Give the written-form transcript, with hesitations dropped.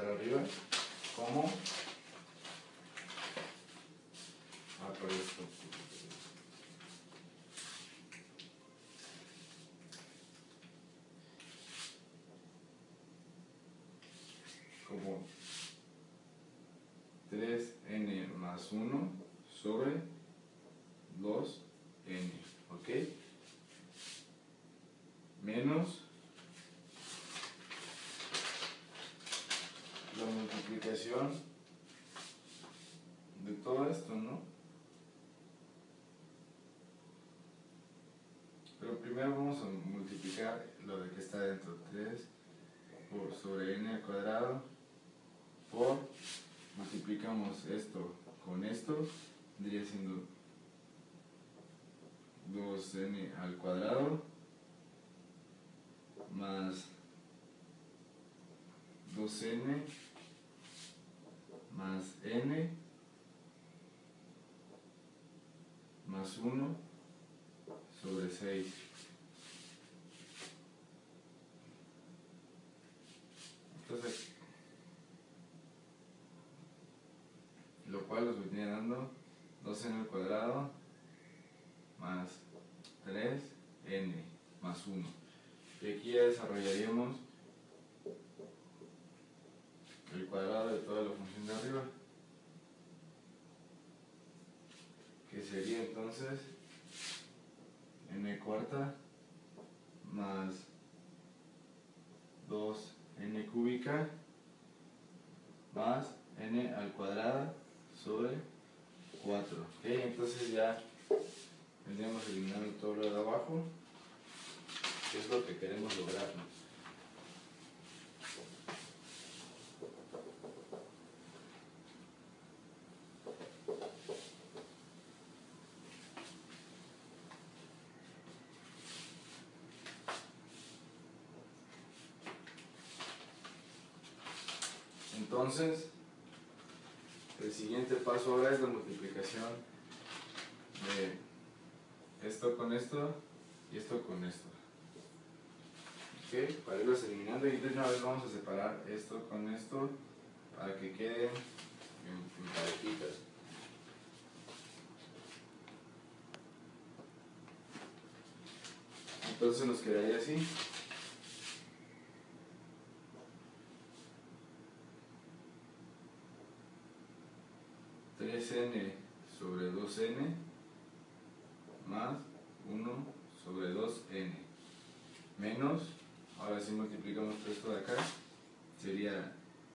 para arriba como por esto. Como 3n más 1 sobre 2n, ¿ok? Menos la multiplicación de todo esto, ¿no? Pero primero vamos a multiplicar lo de que está dentro, 3 sobre n al cuadrado por, multiplicamos esto con esto, vendría siendo 2n al cuadrado más 2n más n más 1 sobre 6. Entonces, lo cual nos venía dando 2n al cuadrado más 3n más 1. Y aquí ya desarrollaríamos el cuadrado de toda la función de arriba, que sería entonces n cuarta más 2n cúbica más n al cuadrado sobre 4. ¿Ok? Entonces ya vendríamos eliminando todo lo de abajo, que es lo que queremos lograr, ¿no? Entonces, el siguiente paso ahora es la multiplicación de esto con esto y esto con esto. ¿Ok? Para irlos eliminando, y de una vez vamos a separar esto con esto para que queden en parejitas. Entonces nos quedaría así. (3n sobre 2n más 1 sobre 2n) menos, ahora si multiplicamos todo esto de acá, sería